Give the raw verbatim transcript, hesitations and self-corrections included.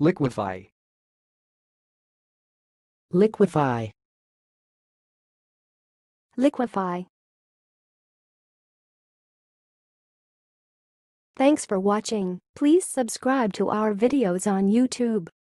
liquify, liquify, liquify. Thanks for watching. Please subscribe to our videos on YouTube.